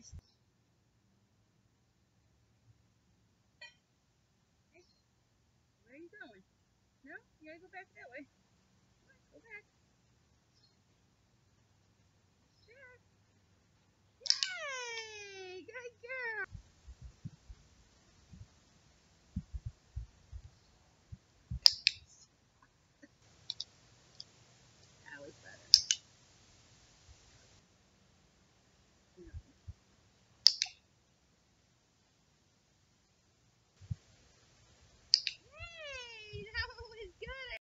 first. Hey, where are you going? No? You gotta go back that way.